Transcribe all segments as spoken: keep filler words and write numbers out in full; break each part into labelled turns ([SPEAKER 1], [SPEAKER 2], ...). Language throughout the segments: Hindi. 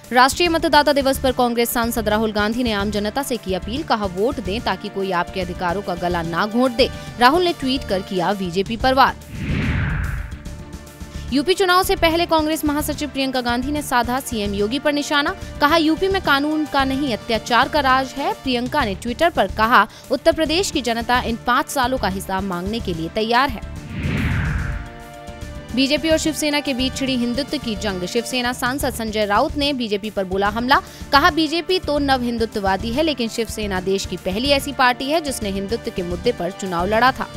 [SPEAKER 1] राष्ट्रीय मतदाता दिवस पर कांग्रेस सांसद राहुल गांधी ने आम जनता से की अपील, कहा वोट दें ताकि कोई आपके अधिकारों का गला ना घोंट दे। राहुल ने ट्वीट कर किया बीजेपी पर वार। यूपी चुनाव से पहले कांग्रेस महासचिव प्रियंका गांधी ने साधा सीएम योगी पर निशाना, कहा यूपी में कानून का नहीं अत्याचार का राज है। प्रियंका ने ट्विटर पर कहा उत्तर प्रदेश की जनता इन पाँच सालों का हिसाब मांगने के लिए तैयार है। बीजेपी और शिवसेना के बीच छिड़ी हिंदुत्व की जंग, शिवसेना सांसद संजय राउत ने बीजेपी पर बोला हमला, कहा बीजेपी तो नव हिंदुत्ववादी है लेकिन शिवसेना देश की पहली ऐसी पार्टी है जिसने हिंदुत्व के मुद्दे पर चुनाव लड़ा था।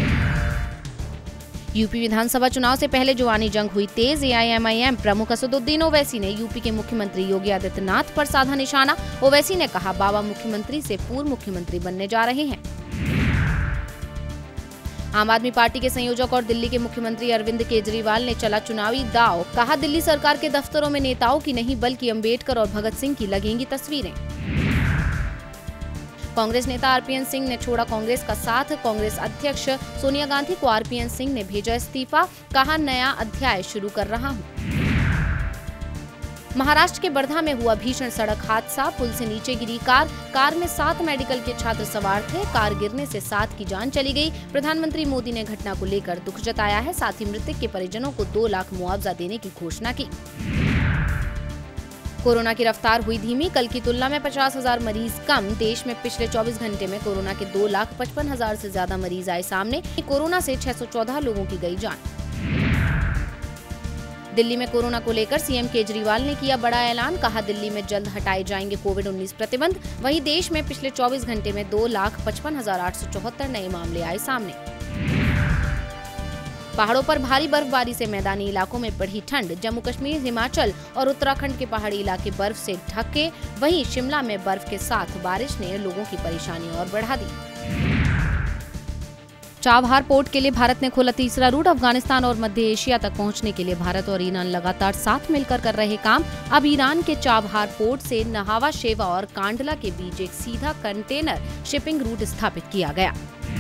[SPEAKER 1] यूपी विधानसभा चुनाव से पहले जुबानी जंग हुई तेज, एआईएमआईएम प्रमुख असदुद्दीन ओवैसी ने यूपी के मुख्यमंत्री योगी आदित्यनाथ पर साधा निशाना। ओवैसी ने कहा बाबा मुख्यमंत्री से पूर्व मुख्यमंत्री बनने जा रहे हैं। आम आदमी पार्टी के संयोजक और दिल्ली के मुख्यमंत्री अरविंद केजरीवाल ने चला चुनावी दांव, कहा दिल्ली सरकार के दफ्तरों में नेताओं की नहीं बल्कि अंबेडकर और भगत सिंह की लगेंगी तस्वीरें। कांग्रेस नेता आरपीएन सिंह ने छोड़ा कांग्रेस का साथ, कांग्रेस अध्यक्ष सोनिया गांधी को आरपीएन सिंह ने भेजा इस्तीफा, कहा नया अध्याय शुरू कर रहा हूं। महाराष्ट्र के वर्धा में हुआ भीषण सड़क हादसा, पुल से नीचे गिरी कार कार में सात मेडिकल के छात्र सवार थे, कार गिरने से सात की जान चली गई। प्रधानमंत्री मोदी ने घटना को लेकर दुख जताया है, साथ ही मृतक के परिजनों को दो लाख मुआवजा देने की घोषणा की। कोरोना की रफ्तार हुई धीमी, कल की तुलना में पचास हजार मरीज कम। देश में पिछले चौबीस घंटे में कोरोना के दो लाख पचपन हजार से ज्यादा मरीज आए सामने। कोरोना से छह सौ चौदह लोगों की गई जान। दिल्ली में कोरोना को लेकर सीएम केजरीवाल ने किया बड़ा ऐलान, कहा दिल्ली में जल्द हटाए जाएंगे कोविड उन्नीस प्रतिबंध। वहीं देश में पिछले चौबीस घंटे में दो लाख पचपन हजार आठ सौ चौहत्तर नए मामले आए सामने। पहाड़ों पर भारी बर्फबारी से मैदानी इलाकों में बढ़ी ठंड, जम्मू कश्मीर, हिमाचल और उत्तराखंड के पहाड़ी इलाके बर्फ से ढके। वहीं शिमला में बर्फ के साथ बारिश ने लोगों की परेशानी और बढ़ा दी। चाबहार पोर्ट के लिए भारत ने खोला तीसरा रूट, अफगानिस्तान और मध्य एशिया तक पहुंचने के लिए भारत और ईरान लगातार साथ मिलकर कर रहे काम। अब ईरान के चाबहार पोर्ट से नहावा शेवा और कांडला के बीच एक सीधा कंटेनर शिपिंग रूट स्थापित किया गया।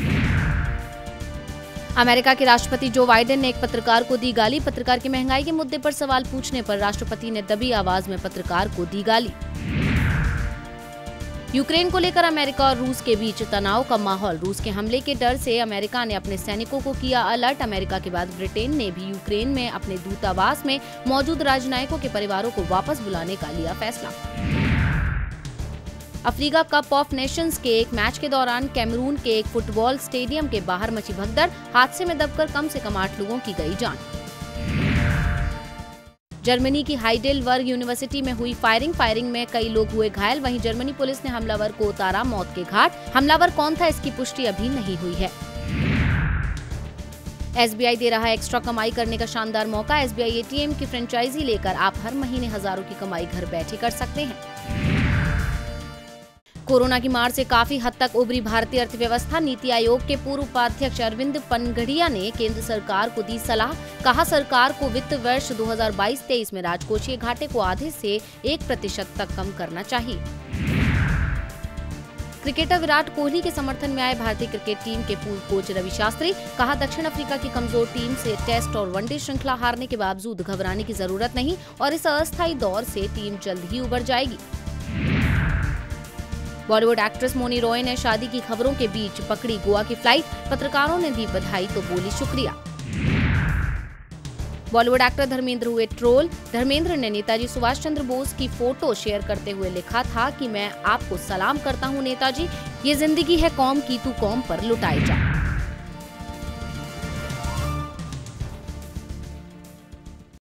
[SPEAKER 1] अमेरिका के राष्ट्रपति जो बाइडेन ने एक पत्रकार को दी गाली, पत्रकार की महंगाई के मुद्दे पर सवाल पूछने पर राष्ट्रपति ने दबी आवाज में पत्रकार को दी गाली। यूक्रेन को लेकर अमेरिका और रूस के बीच तनाव का माहौल, रूस के हमले के डर से अमेरिका ने अपने सैनिकों को किया अलर्ट। अमेरिका के बाद ब्रिटेन ने भी यूक्रेन में अपने दूतावास में मौजूद राजनयिकों के परिवारों को वापस बुलाने का लिया फैसला। अफ्रीका कप ऑफ नेशंस के एक मैच के दौरान कैमरून के एक फुटबॉल स्टेडियम के बाहर मची भगदड़, हादसे में दबकर कम से कम आठ लोगों की गई जान। जर्मनी की हाइडेलबर्ग यूनिवर्सिटी में हुई फायरिंग फायरिंग में कई लोग हुए घायल। वहीं जर्मनी पुलिस ने हमलावर को उतारा मौत के घाट। हमलावर कौन था इसकी पुष्टि अभी नहीं हुई है। एसबीआई दे रहा है एक्स्ट्रा कमाई करने का शानदार मौका। एसबीआई एटीएम की फ्रेंचाइजी लेकर आप हर महीने हजारों की कमाई घर बैठे कर सकते हैं। कोरोना की मार से काफी हद तक उभरी भारतीय अर्थव्यवस्था, नीति आयोग के पूर्व उपाध्यक्ष अरविंद पनगड़िया ने केंद्र सरकार को दी सलाह, कहा सरकार को वित्त वर्ष दो हज़ार बाईस तेईस में राजकोषीय घाटे को आधे से एक प्रतिशत तक कम करना चाहिए। क्रिकेटर विराट कोहली के समर्थन में आए भारतीय क्रिकेट टीम के पूर्व कोच रवि शास्त्री, कहा दक्षिण अफ्रीका की कमजोर टीम से टेस्ट और वनडे श्रृंखला हारने के बावजूद घबराने की जरूरत नहीं और इस अस्थायी दौर से टीम जल्द ही उबर जाएगी। बॉलीवुड एक्ट्रेस मौनी रॉय ने शादी की खबरों के बीच पकड़ी गोवा की फ्लाइट, पत्रकारों ने दी बधाई तो बोली शुक्रिया। बॉलीवुड एक्टर धर्मेंद्र हुए ट्रोल, धर्मेंद्र ने नेताजी सुभाष चंद्र बोस की फोटो शेयर करते हुए लिखा था कि मैं आपको सलाम करता हूं नेताजी, ये जिंदगी है कौम की, तू कौम पर लुटाई जा।